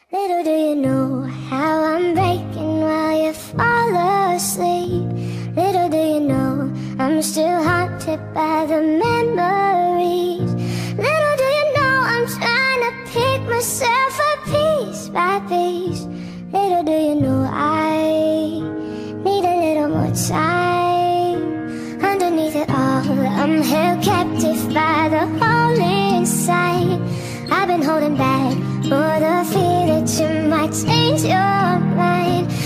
Little do you know how I'm breaking while you fall asleep. Little do you know I'm still haunted by the memories. Little do you know I'm trying to pick myself up piece by piece. Little do you know I need a little more time. Underneath it all, I'm held captive by the hole inside. I've been holding back for the fear that you might change your mind.